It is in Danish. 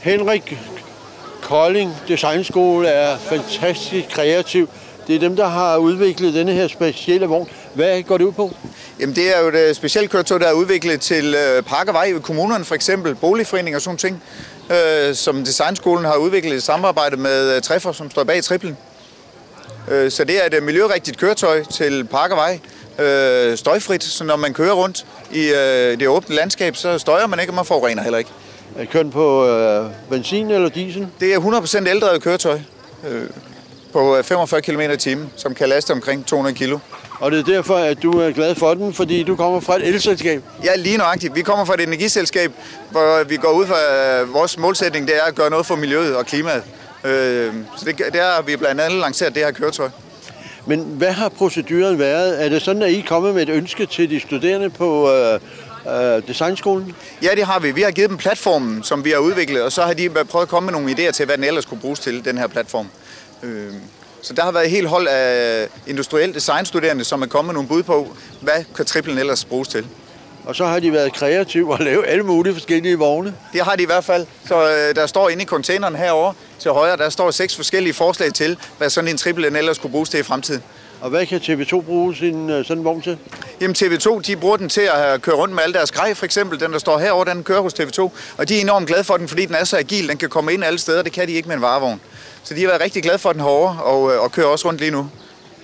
Henrik Kolding Designskole er fantastisk kreativ. Det er dem, der har udviklet denne her specielle vogn. Hvad går det ud på? Jamen, det er jo et specielt køretøj, der er udviklet til park og vej ved kommunerne, for eksempel boligforeninger og sådan ting, som Designskolen har udviklet i samarbejde med Treffer, som står bag triplen. Så det er et miljørigtigt køretøj til park og vej, støjfrit, så når man kører rundt i det åbne landskab, så støjer man ikke, og man forurener heller ikke. Er kørt på benzin eller diesel? Det er 100% eldrevet køretøj på 45 km/t, som kan laste omkring 200 kg. Og det er derfor, at du er glad for den, fordi du kommer fra et elselskab? Ja, lige nøjagtigt. Vi kommer fra et energiselskab, hvor vi går ud fra vores målsætning, det er at gøre noget for miljøet og klimaet. Så det er, vi blandt andet lanceret det her køretøj. Men hvad har proceduren været? Er det sådan, at I er kommet med et ønske til de studerende på Designskolen? Ja, det har vi. Vi har givet dem platformen, som vi har udviklet, og så har de prøvet at komme med nogle idéer til, hvad den ellers kunne bruges til, den her platform. Så der har været et helt hold af industrielle designstuderende, som er kommet med nogle bud på, hvad kan triplen ellers bruges til. Og så har de været kreative og lavet alle mulige forskellige vogne? Det har de i hvert fald. Så der står inde i containeren herovre til højre, der står 6 forskellige forslag til, hvad sådan en triple ellers kunne bruges til i fremtiden. Og hvad kan TV2 bruge sådan en vogn til? Jamen TV2, de bruger den til at køre rundt med alle deres grej, for eksempel. Den, der står herovre, den kører hos TV2. Og de er enormt glade for den, fordi den er så agil. Den kan komme ind alle steder, det kan de ikke med en varevogn. Så de har været rigtig glade for den herovre og kører også rundt lige nu.